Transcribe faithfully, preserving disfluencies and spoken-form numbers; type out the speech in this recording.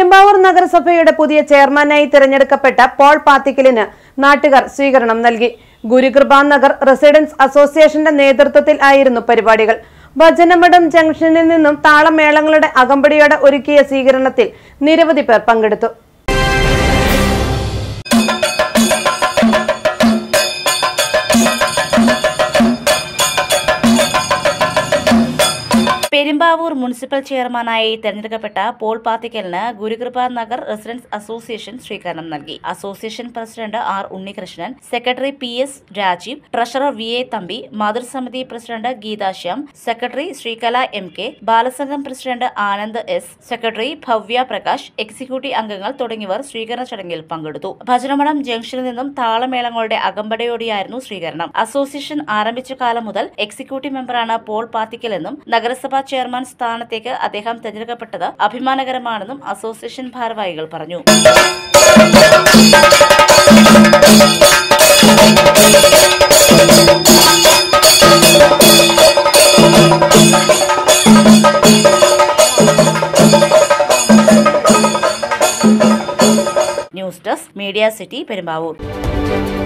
പെരുമ്പാവൂർ നഗരസഭയുടെ പുതിയ ചെയർമാനായി തിരഞ്ഞെടുക്കപ്പെട്ട പോൾ പാത്തിക്കലിന് നാട്ടുകാർ സ്വീകരണം നൽകി. ഗുരുകൃപാ നഗർ റെസിഡൻസ് അസോസിയേഷന്റെ നേതൃത്വത്തിൽ ആയിരുന്നു പരിപാടികൾ. ഭജനമഠം ജംഗ്ഷനിൽ നിന്നും താളമേളങ്ങളുടെ അകമ്പടിയോടെ ഒരുക്കിയ സ്വീകരണത്തിൽ നിരവധി പേർ പങ്കെടുത്തു. പെരുമ്പാവൂർ മുനിസിപ്പൽ ചെയർമാനായി തെരഞ്ഞെടുക്കപ്പെട്ട പോൾ പാത്തിക്കലിന് ഗുരുകൃപാ നഗർ റെസിഡൻസ് അസോസിയേഷൻ സ്വീകരണം നൽകി. Association president R Unnikrishnan, secretary P S Rajeev, treasurer V A Thampi, മാതൃസമിതി president Geethashyam, secretary Sreekala M K, Balasangham president Anand S, secretary Bhavya Prakash, executive അംഗങ്ങൾ തുടങ്ങിയവർ സ്വീകരണ ചടങ്ങിൽ പങ്കെടുത്തു. ഭജനമഠം ജംഗ്ഷനിൽ നിന്നും താളമേളങ്ങളുടെ അകമ്പടിയോടെയായിരുന്നു സ്വീകരണം. അസോസിയേഷൻ ആരംഭിച്ച കാലം മുതൽ എക്സിക്യൂട്ടീവ് മെമ്പറാണ് പോൾ പാത്തിക്കലെന്നും നഗരസഭ ചെയർമാൻ സ്ഥാനത്തേക്ക് അദ്ദേഹം തെരഞ്ഞെടുക്കപ്പെട്ടത് അഭിമാനകരമാണെന്നും അസോസിയേഷൻ ഭാരവാഹികൾ പറഞ്ഞു. News desk media city Perumbavoor.